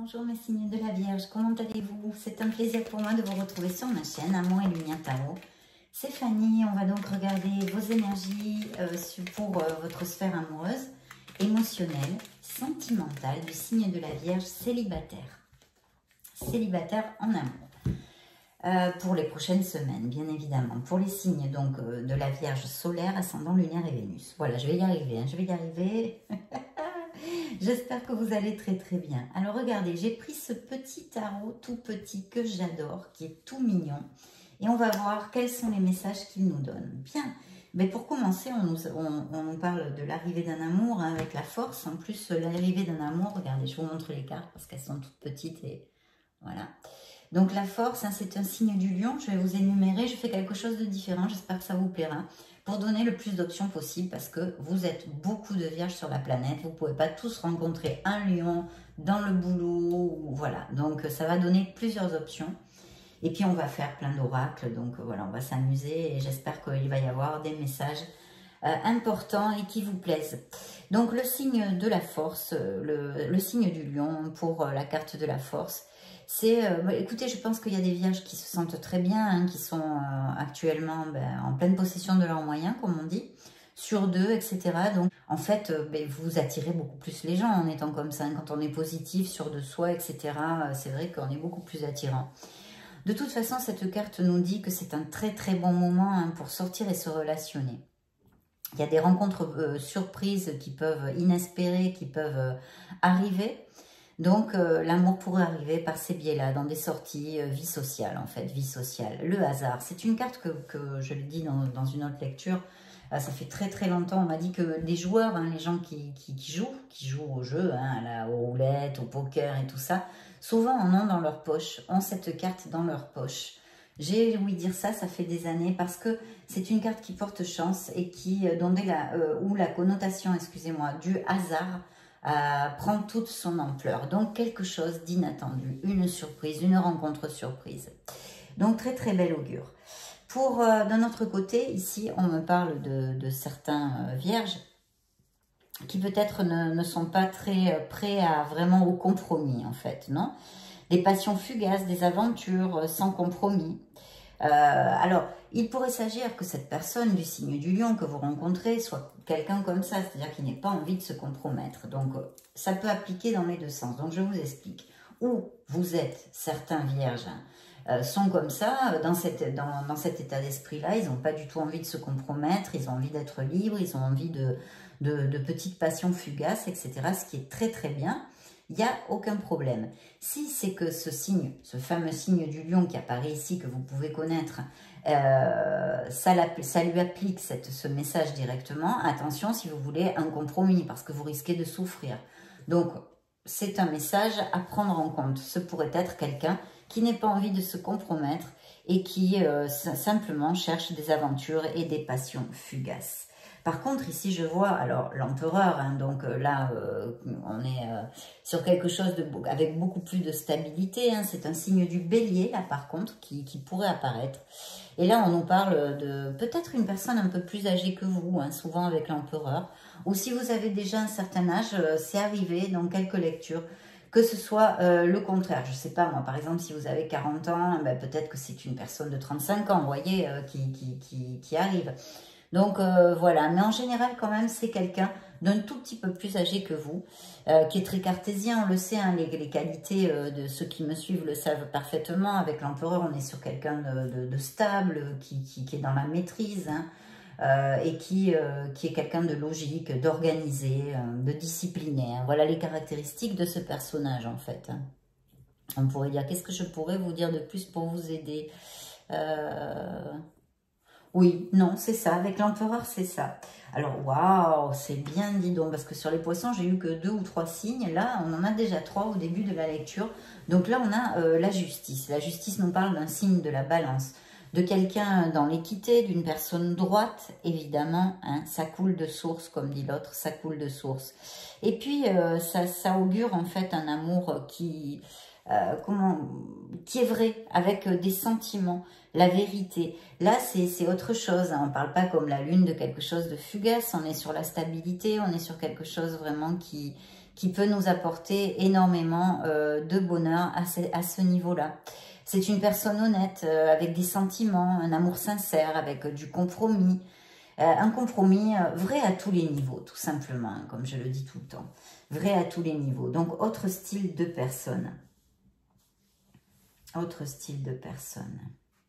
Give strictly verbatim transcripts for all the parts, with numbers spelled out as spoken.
Bonjour mes signes de la Vierge, comment allez-vous? C'est un plaisir pour moi de vous retrouver sur ma chaîne Amour et Lumière Tarot. C'est Fanny, on va donc regarder vos énergies euh, pour euh, votre sphère amoureuse, émotionnelle, sentimentale du signe de la Vierge célibataire. Célibataire en amour. Euh, pour les prochaines semaines, bien évidemment. Pour les signes donc euh, de la Vierge solaire, ascendant, lunaire et Vénus. Voilà, je vais y arriver, hein, je vais y arriver. J'espère que vous allez très très bien. Alors regardez, j'ai pris ce petit tarot tout petit que j'adore, qui est tout mignon. Et on va voir quels sont les messages qu'il nous donne. Bien, mais pour commencer, on nous, on, on nous parle de l'arrivée d'un amour hein, avec la force. En plus, l'arrivée d'un amour, regardez, je vous montre les cartes parce qu'elles sont toutes petites et voilà. Donc la force, hein, c'est un signe du lion. Je vais vous énumérer, je fais quelque chose de différent, j'espère que ça vous plaira. Pour donner le plus d'options possible, parce que vous êtes beaucoup de vierges sur la planète. Vous ne pouvez pas tous rencontrer un lion dans le boulot, voilà. Donc ça va donner plusieurs options. Et puis on va faire plein d'oracles, donc voilà, on va s'amuser et j'espère qu'il va y avoir des messages euh, importants et qui vous plaisent. Donc le signe de la force, le, le signe du lion pour la carte de la force, c'est, euh, bah, écoutez, je pense qu'il y a des vierges qui se sentent très bien, hein, qui sont euh, actuellement ben, en pleine possession de leurs moyens, comme on dit, sur deux, et cetera. Donc, en fait, euh, ben, vous attirez beaucoup plus les gens en étant comme ça. Hein, quand on est positif, sûr de soi, et cetera, euh, c'est vrai qu'on est beaucoup plus attirant. De toute façon, cette carte nous dit que c'est un très très bon moment hein, pour sortir et se relationner. Il y a des rencontres euh, surprises qui peuvent, inespérées, qui peuvent euh, arriver. Donc, euh, l'amour pourrait arriver par ces biais-là, dans des sorties, euh, vie sociale, en fait, vie sociale. Le hasard, c'est une carte que, que je l'ai dit dans, dans une autre lecture, euh, ça fait très très longtemps, on m'a dit que les joueurs, hein, les gens qui, qui, qui jouent, qui jouent au jeu, hein, à la, aux roulettes, au poker et tout ça, souvent en ont dans leur poche, ont cette carte dans leur poche. J'ai ouï dire ça, ça fait des années, parce que c'est une carte qui porte chance et qui, dont la, euh, où la connotation, excusez-moi, du hasard, Euh, prend toute son ampleur. Donc quelque chose d'inattendu, une surprise, une rencontre surprise. Donc très très bel augure. Pour euh, d'un autre côté, ici on me parle de, de certains euh, vierges qui peut-être ne, ne sont pas très euh, prêts à vraiment au compromis en fait, non? Des passions fugaces, des aventures euh, sans compromis. Euh, alors, il pourrait s'agir que cette personne du signe du lion que vous rencontrez soit quelqu'un comme ça, c'est-à-dire qui n'ait pas envie de se compromettre. Donc, ça peut appliquer dans les deux sens. Donc, je vous explique. Ou vous êtes, certains vierges euh, sont comme ça, dans, cette, dans, dans cet état d'esprit-là, ils n'ont pas du tout envie de se compromettre, ils ont envie d'être libres, ils ont envie de, de, de petites passions fugaces, et cetera, ce qui est très très bien. Il n'y a aucun problème. Si c'est que ce signe, ce fameux signe du lion qui apparaît ici, que vous pouvez connaître, euh, ça, ça lui applique cette, ce message directement, attention si vous voulez un compromis, parce que vous risquez de souffrir. Donc, c'est un message à prendre en compte. Ce pourrait être quelqu'un qui n'ait pas envie de se compromettre et qui euh, simplement cherche des aventures et des passions fugaces. Par contre, ici, je vois, alors, l'empereur, hein, donc euh, là, euh, on est euh, sur quelque chose de, avec beaucoup plus de stabilité. Hein, c'est un signe du bélier, là, par contre, qui, qui pourrait apparaître. Et là, on nous parle de peut-être une personne un peu plus âgée que vous, hein, souvent avec l'empereur. Ou si vous avez déjà un certain âge, euh, c'est arrivé dans quelques lectures, que ce soit euh, le contraire. Je ne sais pas, moi, par exemple, si vous avez quarante ans, ben, peut-être que c'est une personne de trente-cinq ans, vous voyez, euh, qui, qui, qui, qui arrive. Donc euh, voilà, mais en général quand même c'est quelqu'un d'un tout petit peu plus âgé que vous, euh, qui est très cartésien, on le sait, hein, les, les qualités euh, de ceux qui me suivent le savent parfaitement. Avec l'empereur, on est sur quelqu'un de, de, de stable, qui, qui, qui est dans la maîtrise, hein, euh, et qui, euh, qui est quelqu'un de logique, d'organisé, euh, de discipliné. Hein. Voilà les caractéristiques de ce personnage en fait. Hein. On pourrait dire, qu'est-ce que je pourrais vous dire de plus pour vous aider euh... Oui, non, c'est ça. Avec l'empereur, c'est ça. Alors, waouh, c'est bien dit donc, parce que sur les poissons, j'ai eu que deux ou trois signes. Là, on en a déjà trois au début de la lecture. Donc là, on a euh, la justice. La justice nous parle d'un signe de la balance, de quelqu'un dans l'équité, d'une personne droite, évidemment. Hein, ça coule de source, comme dit l'autre, ça coule de source. Et puis, euh, ça, ça augure en fait un amour qui... Euh, comment, qui est vrai, avec euh, des sentiments, la vérité. Là, c'est autre chose. Hein. On ne parle pas comme la lune de quelque chose de fugace. On est sur la stabilité, on est sur quelque chose vraiment qui, qui peut nous apporter énormément euh, de bonheur à ce, à ce niveau-là. C'est une personne honnête, euh, avec des sentiments, un amour sincère, avec euh, du compromis. Euh, un compromis euh, vrai à tous les niveaux, tout simplement, hein, comme je le dis tout le temps. Vrai à tous les niveaux. Donc, autre style de personne. Autre style de personne.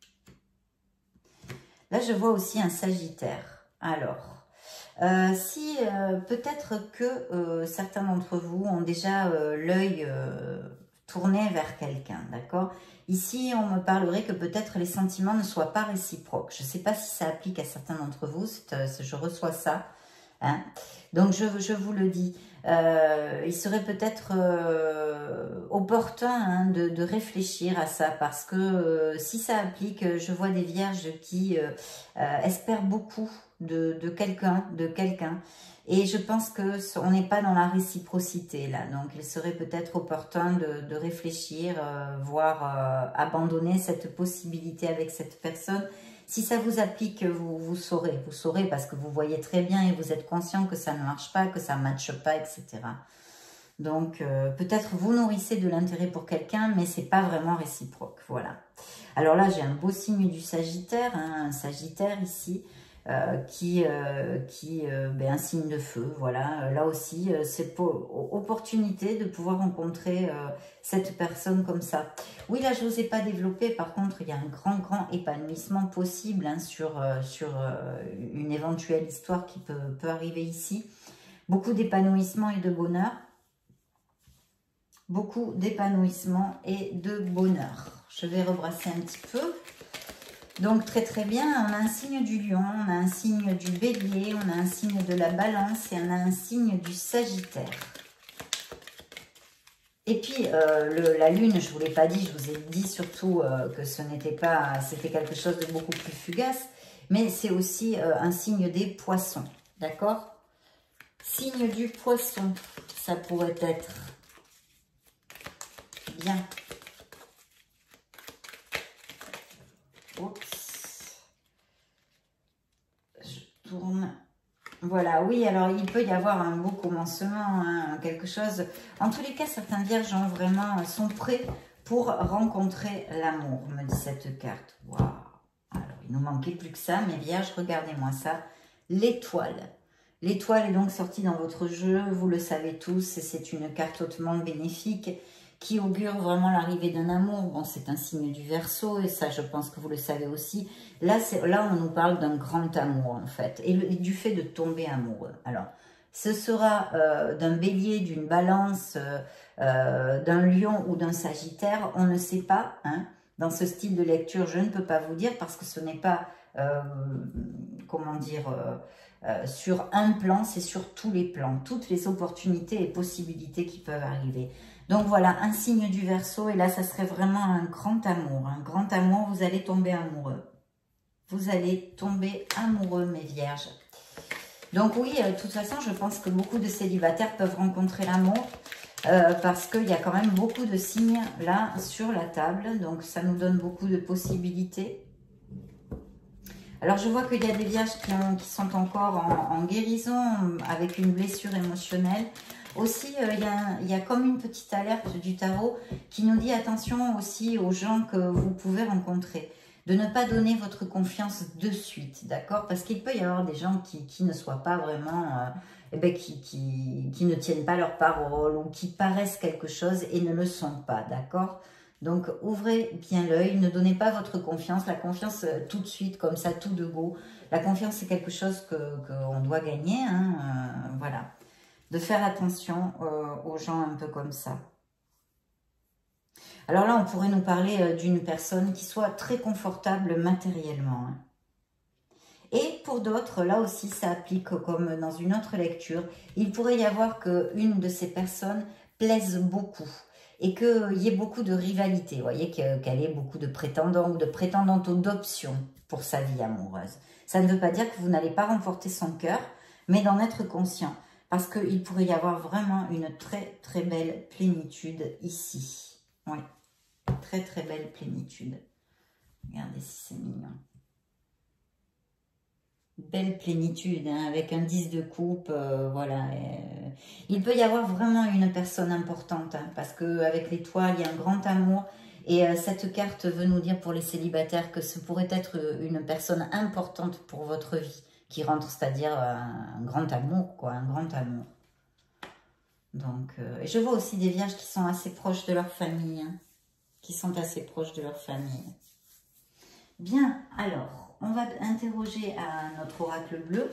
Là, je vois aussi un Sagittaire. Alors, euh, si euh, peut-être que euh, certains d'entre vous ont déjà euh, l'œil euh, tourné vers quelqu'un, d'accord? Ici, on me parlerait que peut-être les sentiments ne soient pas réciproques. Je ne sais pas si ça applique à certains d'entre vous, euh, je reçois ça. Hein. Donc, je, je vous le dis, euh, il serait peut-être euh, opportun hein, de, de réfléchir à ça parce que euh, si ça applique, je vois des vierges qui euh, euh, espèrent beaucoup de, de quelqu'un, de quelqu'un. Et je pense qu'on n'est pas dans la réciprocité là. Donc, il serait peut-être opportun de, de réfléchir, euh, voire euh, abandonner cette possibilité avec cette personne. Si ça vous applique, vous, vous saurez, vous saurez parce que vous voyez très bien et vous êtes conscient que ça ne marche pas, que ça ne matche pas, et cetera. Donc, euh, peut-être vous nourrissez de l'intérêt pour quelqu'un, mais c'est pas vraiment réciproque, voilà. Alors là, j'ai un beau signe du Sagittaire, hein, un Sagittaire ici, euh, qui, euh, qui euh, ben, un signe de feu, voilà. Là aussi, euh, c'est pour opportunité de pouvoir rencontrer euh, cette personne comme ça. Oui, là, je n'osais pas développer. Par contre, il y a un grand, grand épanouissement possible hein, sur, euh, sur euh, une éventuelle histoire qui peut, peut arriver ici. Beaucoup d'épanouissement et de bonheur. Beaucoup d'épanouissement et de bonheur. Je vais rebrasser un petit peu. Donc, très très bien, on a un signe du lion, on a un signe du bélier, on a un signe de la balance et on a un signe du Sagittaire. Et puis, euh, le, la lune, je ne vous l'ai pas dit, je vous ai dit surtout euh, que ce n'était pas, c'était quelque chose de beaucoup plus fugace, mais c'est aussi euh, un signe des poissons, d'accord? Signe du poisson, ça pourrait être bien. Oups. Je tourne. Voilà, oui, alors il peut y avoir un beau commencement, hein, quelque chose. En tous les cas, certains vierges ont vraiment, sont prêts pour rencontrer l'amour, me dit cette carte. Waouh! Alors, il nous manquait plus que ça, mes vierges, regardez-moi ça. L'étoile. L'étoile est donc sortie dans votre jeu, vous le savez tous, et c'est une carte hautement bénéfique qui augure vraiment l'arrivée d'un amour. Bon, c'est un signe du Verseau, et ça, je pense que vous le savez aussi. Là, là on nous parle d'un grand amour, en fait, et, le, et du fait de tomber amoureux. Alors, ce sera euh, d'un bélier, d'une balance, euh, euh, d'un lion ou d'un sagittaire, on ne sait pas. Hein. Dans ce style de lecture, je ne peux pas vous dire, parce que ce n'est pas, euh, comment dire... Euh, Euh, sur un plan, c'est sur tous les plans, toutes les opportunités et possibilités qui peuvent arriver. Donc voilà, un signe du Verseau, et là, ça serait vraiment un grand amour. Un grand amour, vous allez tomber amoureux. Vous allez tomber amoureux, mes vierges. Donc oui, euh, de toute façon, je pense que beaucoup de célibataires peuvent rencontrer l'amour, euh, parce qu'il y a quand même beaucoup de signes là sur la table. Donc ça nous donne beaucoup de possibilités. Alors, je vois qu'il y a des vierges qui, ont, qui sont encore en, en guérison, avec une blessure émotionnelle. Aussi, euh, il, y a, il y a comme une petite alerte du tarot qui nous dit attention aussi aux gens que vous pouvez rencontrer. De ne pas donner votre confiance de suite, d'accord? Parce qu'il peut y avoir des gens qui, qui ne soient pas vraiment... Euh, eh ben, qui, qui, qui ne tiennent pas leur parole ou qui paraissent quelque chose et ne le sont pas, d'accord? Donc, ouvrez bien l'œil, ne donnez pas votre confiance. La confiance, euh, tout de suite, comme ça, tout de go. La confiance, c'est quelque chose que qu'on doit gagner, hein, euh, voilà. De faire attention euh, aux gens un peu comme ça. Alors là, on pourrait nous parler euh, d'une personne qui soit très confortable matériellement. Hein. Et pour d'autres, là aussi, ça applique comme dans une autre lecture. Il pourrait y avoir qu'une de ces personnes plaise beaucoup. Et qu'il y ait beaucoup de rivalité, vous voyez, qu'elle ait beaucoup de prétendants ou de prétendantes ou d'options pour sa vie amoureuse. Ça ne veut pas dire que vous n'allez pas remporter son cœur, mais d'en être conscient. Parce qu'il pourrait y avoir vraiment une très très belle plénitude ici. Oui, très très belle plénitude. Regardez si c'est mignon. belle plénitude, hein, avec un dix de coupe, euh, voilà. Euh, il peut y avoir vraiment une personne importante, hein, parce qu'avec l'étoile, il y a un grand amour. Et euh, cette carte veut nous dire pour les célibataires que ce pourrait être une personne importante pour votre vie, qui rentre, c'est-à-dire un, un grand amour, quoi, un grand amour. Donc, euh, et je vois aussi des vierges qui sont assez proches de leur famille, hein, qui sont assez proches de leur famille. Bien, alors, on va interroger à notre oracle bleu.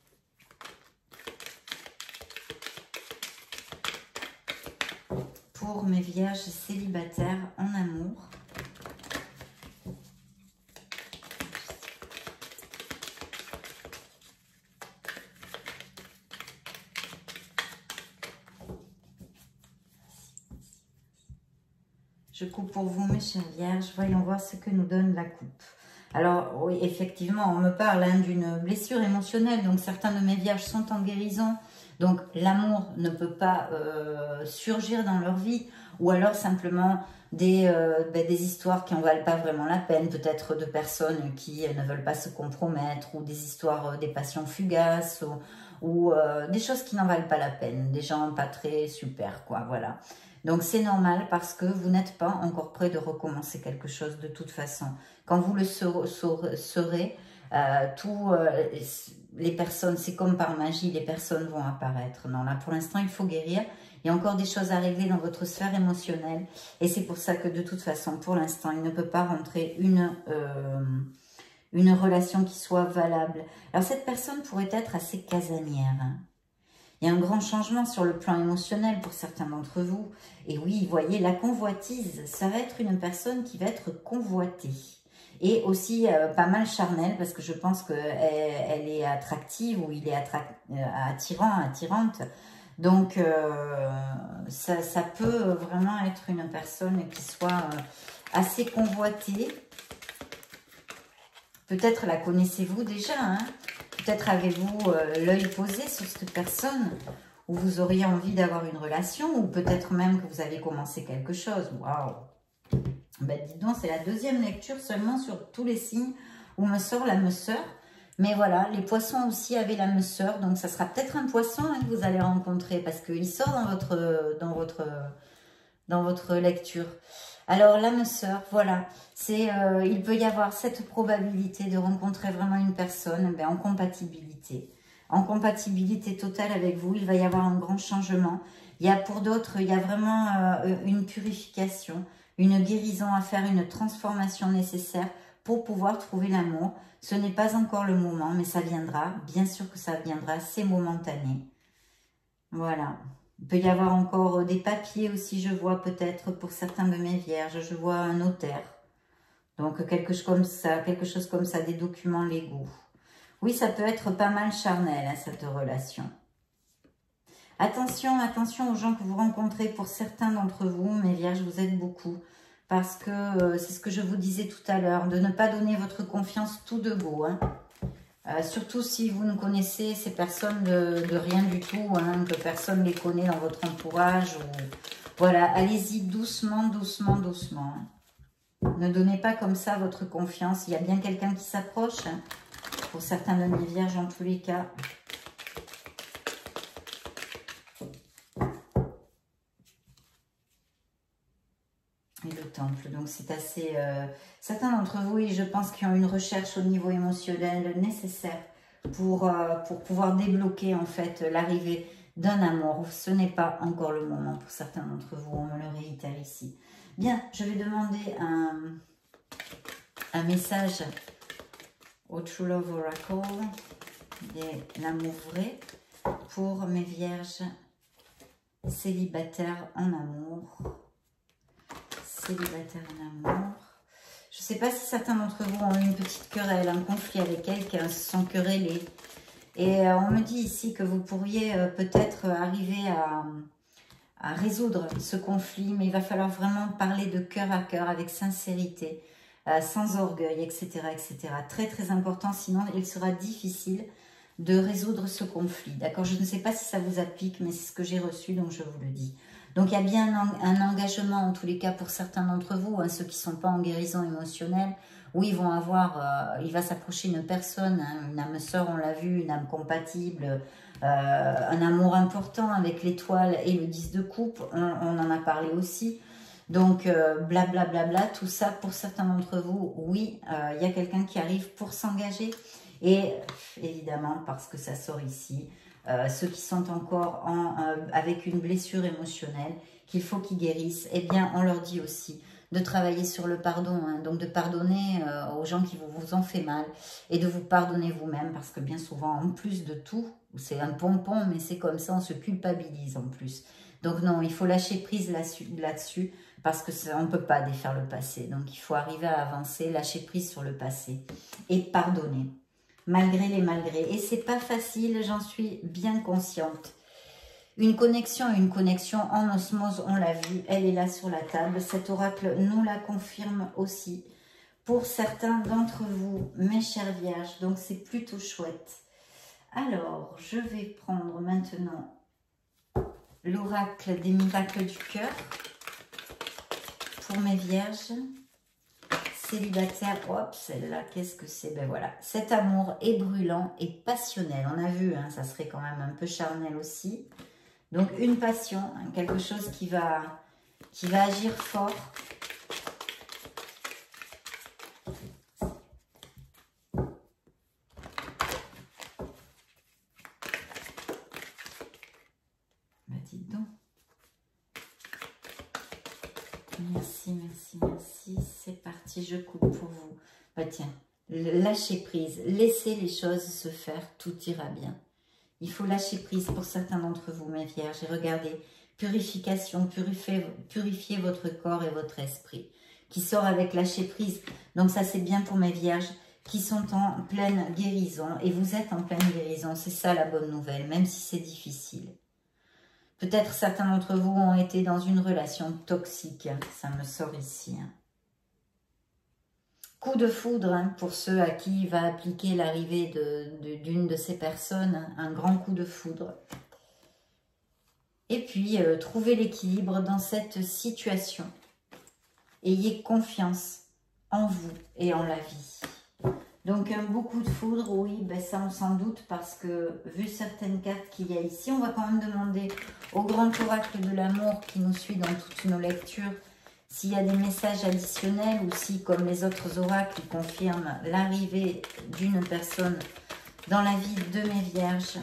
Pour mes vierges célibataires en amour. Je coupe pour vous, mes chères vierges. Voyons voir ce que nous donne la coupe. Alors, oui, effectivement, on me parle hein, d'une blessure émotionnelle. Donc, certains de mes vierges sont en guérison. Donc, l'amour ne peut pas euh, surgir dans leur vie. Ou alors, simplement, des, euh, ben, des histoires qui n'en valent pas vraiment la peine. Peut-être de personnes qui ne veulent pas se compromettre. Ou des histoires, euh, des passions fugaces. Ou, ou euh, des choses qui n'en valent pas la peine. Des gens pas très super, quoi, voilà. Donc, c'est normal parce que vous n'êtes pas encore prêt de recommencer quelque chose de toute façon. Quand vous le serez, euh, tout, euh, les personnes, c'est comme par magie, les personnes vont apparaître. Non, là, pour l'instant, il faut guérir. Il y a encore des choses à régler dans votre sphère émotionnelle. Et c'est pour ça que, de toute façon, pour l'instant, il ne peut pas rentrer une, euh, une relation qui soit valable. Alors, cette personne pourrait être assez casanière, hein. Il y a un grand changement sur le plan émotionnel pour certains d'entre vous. Et oui, voyez, la convoitise, ça va être une personne qui va être convoitée. Et aussi euh, pas mal charnelle, parce que je pense qu'elle elle est attractive ou il est attract, euh, attirant, attirante. Donc, euh, ça, ça peut vraiment être une personne qui soit euh, assez convoitée. Peut-être la connaissez-vous déjà, hein? Peut-être avez-vous euh, l'œil posé sur cette personne où vous auriez envie d'avoir une relation ou peut-être même que vous avez commencé quelque chose. Waouh! Ben, dis donc, c'est la deuxième lecture seulement sur tous les signes où me sort l'âme sœur. Mais voilà, les poissons aussi avaient l'âme sœur. Donc, ça sera peut-être un poisson hein, que vous allez rencontrer parce qu'il sort dans votre, dans votre, dans votre lecture. Alors, l'âme sœur, voilà, c'est, euh, il peut y avoir cette probabilité de rencontrer vraiment une personne ben, en compatibilité. En compatibilité totale avec vous, il va y avoir un grand changement. Il y a pour d'autres, il y a vraiment euh, une purification, une guérison à faire, une transformation nécessaire pour pouvoir trouver l'amour. Ce n'est pas encore le moment, mais ça viendra. Bien sûr que ça viendra, c'est momentané. Voilà. Il peut y avoir encore des papiers aussi, je vois peut-être pour certains de mes vierges. Je vois un notaire. Donc quelque chose comme ça, quelque chose comme ça, des documents légaux. Oui, ça peut être pas mal charnel, hein, cette relation. Attention, attention aux gens que vous rencontrez. Pour certains d'entre vous, mes vierges, vous êtes beaucoup. Parce que euh, c'est ce que je vous disais tout à l'heure, de ne pas donner votre confiance tout de go, hein. Euh, surtout si vous ne connaissez ces personnes de, de rien du tout, hein, que personne ne les connaît dans votre entourage. Ou... Voilà, allez-y doucement, doucement, doucement. Hein. Ne donnez pas comme ça votre confiance. Il y a bien quelqu'un qui s'approche. Hein, pour certains de mes vierges, en tous les cas. Et le temple, donc c'est assez... Euh, certains d'entre vous, oui, je pense, qui ont une recherche au niveau émotionnel nécessaire pour, euh, pour pouvoir débloquer en fait l'arrivée d'un amour. Ce n'est pas encore le moment pour certains d'entre vous, on me le réitère ici. Bien, je vais demander un, un message au True Love Oracle, l'amour vrai, pour mes vierges célibataires en amour. Célibataire en amour. Je ne sais pas si certains d'entre vous ont eu une petite querelle, un conflit avec quelqu'un, se sont querellés. Et euh, on me dit ici que vous pourriez euh, peut-être arriver à, à résoudre ce conflit, mais il va falloir vraiment parler de cœur à cœur, avec sincérité, euh, sans orgueil, et cetera, et cetera. Très très important, sinon il sera difficile de résoudre ce conflit. D'accord? Je ne sais pas si ça vous applique, mais c'est ce que j'ai reçu, donc je vous le dis. Donc, il y a bien un, un engagement, en tous les cas, pour certains d'entre vous, hein, ceux qui ne sont pas en guérison émotionnelle, où ils vont avoir, euh, il va s'approcher une personne, hein, une âme sœur, on l'a vu, une âme compatible, euh, un amour important avec l'étoile et le dix de coupe, on, on en a parlé aussi. Donc, blablabla, euh, bla, bla, bla, tout ça, pour certains d'entre vous, oui, il euh, y a quelqu'un qui arrive pour s'engager. Et évidemment, parce que ça sort ici, euh, ceux qui sont encore en, euh, avec une blessure émotionnelle, qu'il faut qu'ils guérissent, eh bien, on leur dit aussi de travailler sur le pardon, hein, donc de pardonner euh, aux gens qui vous, vous ont fait mal et de vous pardonner vous-même, parce que bien souvent, en plus de tout, c'est un pompon, mais c'est comme ça, on se culpabilise en plus. Donc non, il faut lâcher prise là-dessus, parce que ça, on ne peut pas défaire le passé. Donc il faut arriver à avancer, lâcher prise sur le passé et pardonner, malgré les malgrés. Et c'est pas facile, j'en suis bien consciente. Une connexion, une connexion en osmose, on l'a vu, elle est là sur la table. Cet oracle nous la confirme aussi pour certains d'entre vous, mes chères vierges. Donc c'est plutôt chouette. Alors, je vais prendre maintenant l'oracle des miracles du cœur pour mes vierges célibataires. Hop, celle-là, qu'est-ce que c'est? Ben voilà, cet amour est brûlant et passionnel. On a vu, hein, ça serait quand même un peu charnel aussi. Donc une passion, hein, quelque chose qui va, qui va agir fort. Ben dites donc. Merci, merci, merci. C'est parti, je coupe pour vous. Bah tiens, lâchez prise, laissez les choses se faire, tout ira bien. Il faut lâcher prise pour certains d'entre vous, mes vierges. Et regardez, purification, purifier, purifier votre corps et votre esprit, qui sort avec lâcher prise. Donc ça, c'est bien pour mes vierges qui sont en pleine guérison. Et vous êtes en pleine guérison, c'est ça la bonne nouvelle, même si c'est difficile. Peut-être certains d'entre vous ont été dans une relation toxique. Ça me sort ici. Coup de foudre, hein, pour ceux à qui va appliquer l'arrivée d'une de, de, de ces personnes. Un grand coup de foudre. Et puis, euh, trouvez l'équilibre dans cette situation. Ayez confiance en vous et en la vie. Donc, un beau coup de foudre, oui, ben ça on s'en doute parce que, vu certaines cartes qu'il y a ici, on va quand même demander au grand oracle de l'amour qui nous suit dans toutes nos lectures s'il y a des messages additionnels ou si, comme les autres oracles, ils confirment l'arrivée d'une personne dans la vie de mes vierges.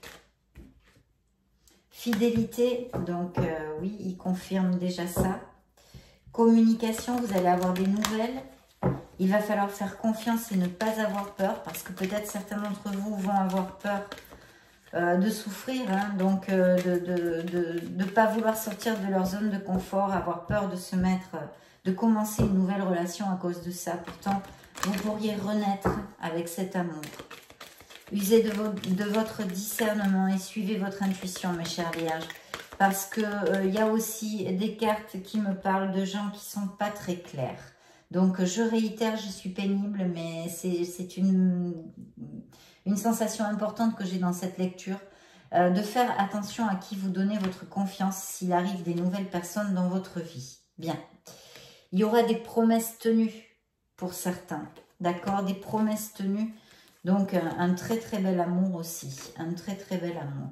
Fidélité, donc euh, oui, il confirme déjà ça. Communication, vous allez avoir des nouvelles. Il va falloir faire confiance et ne pas avoir peur, parce que peut-être certains d'entre vous vont avoir peur euh, de souffrir, hein, donc euh, de ne pas vouloir sortir de leur zone de confort, avoir peur de se mettre, de commencer une nouvelle relation à cause de ça. Pourtant, vous pourriez renaître avec cet amour. Usez de, vo de votre discernement et suivez votre intuition, mes chères vierges, parce qu'il euh, y a aussi des cartes qui me parlent de gens qui ne sont pas très clairs. Donc, je réitère, je suis pénible, mais c'est une, une sensation importante que j'ai dans cette lecture, euh, de faire attention à qui vous donnez votre confiance s'il arrive des nouvelles personnes dans votre vie. Bien. Il y aura des promesses tenues pour certains, d'accord? Des promesses tenues. Donc, un, un très très bel amour aussi, un très très bel amour.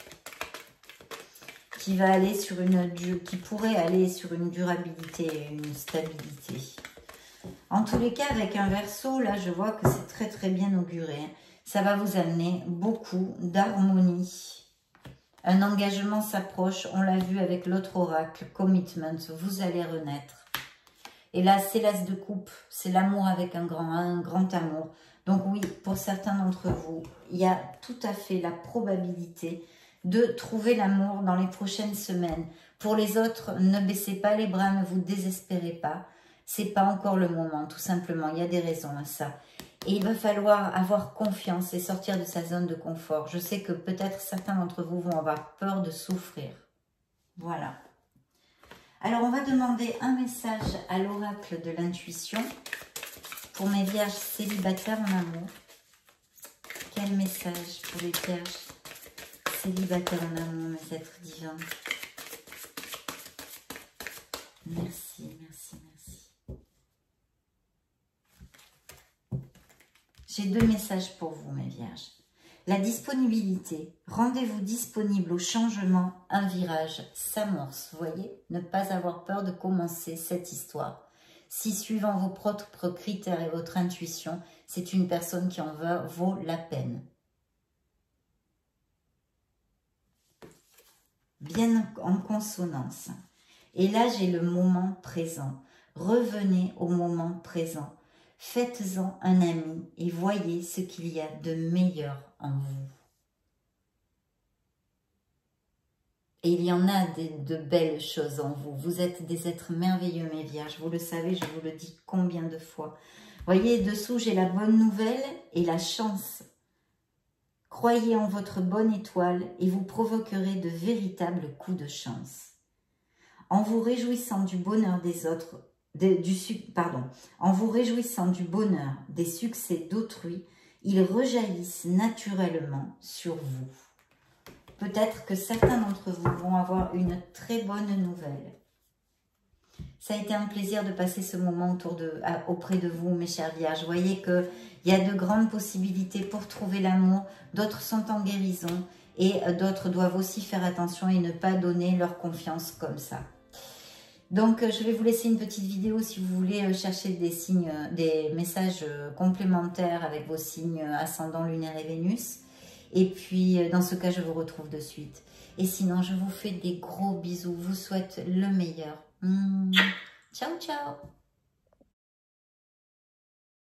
Qui va aller sur une, qui pourrait aller sur une durabilité et une stabilité. En tous les cas, avec un Verseau, là, je vois que c'est très, très bien auguré. Ça va vous amener beaucoup d'harmonie. Un engagement s'approche. On l'a vu avec l'autre oracle, Commitment. Vous allez renaître. Et là, c'est l'as de coupe. C'est l'amour avec un grand, un grand amour. Donc oui, pour certains d'entre vous, il y a tout à fait la probabilité de trouver l'amour dans les prochaines semaines. Pour les autres, ne baissez pas les bras, ne vous désespérez pas. C'est pas encore le moment, tout simplement. Il y a des raisons à ça. Et il va falloir avoir confiance et sortir de sa zone de confort. Je sais que peut-être certains d'entre vous vont avoir peur de souffrir. Voilà. Alors, on va demander un message à l'oracle de l'intuition pour mes vierges célibataires en amour. Quel message pour les vierges célibataires en amour, mes êtres divins? Merci, merci, merci. j'ai deux messages pour vous, mes vierges. La disponibilité. Rendez-vous disponible au changement. Un virage s'amorce. Vous voyez? Ne pas avoir peur de commencer cette histoire. Si suivant vos propres critères et votre intuition, c'est une personne qui en va, vaut la peine. Bien en consonance. Et là, j'ai le moment présent. Revenez au moment présent. Faites-en un ami et voyez ce qu'il y a de meilleur en vous. Et il y en a de, de belles choses en vous. Vous êtes des êtres merveilleux, mes vierges. Vous le savez, je vous le dis combien de fois. Voyez, dessous, j'ai la bonne nouvelle et la chance. Croyez en votre bonne étoile et vous provoquerez de véritables coups de chance. En vous réjouissant du bonheur des autres, de, du, pardon, en vous réjouissant du bonheur des succès d'autrui, ils rejaillissent naturellement sur vous. Peut-être que certains d'entre vous vont avoir une très bonne nouvelle. Ça a été un plaisir de passer ce moment autour de, à, auprès de vous, mes chers vierges. Vous voyez qu'il y a de grandes possibilités pour trouver l'amour. D'autres sont en guérison et d'autres doivent aussi faire attention et ne pas donner leur confiance comme ça. Donc, je vais vous laisser une petite vidéo si vous voulez chercher des signes, des messages complémentaires avec vos signes ascendant, lunaire et Vénus. Et puis, dans ce cas, je vous retrouve de suite. Et sinon, je vous fais des gros bisous. Je vous souhaite le meilleur. Mmh. Ciao, ciao.